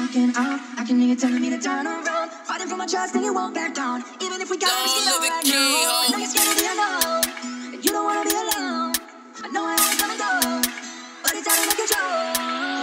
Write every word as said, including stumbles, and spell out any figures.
freaking out. I can hear you telling me to turn around. Fighting for my trust and you won't back down. Even if we got risk it all right now. I know you're scared to be alone, and you don't wanna be alone. I know I always wanna go, but it's out of my control.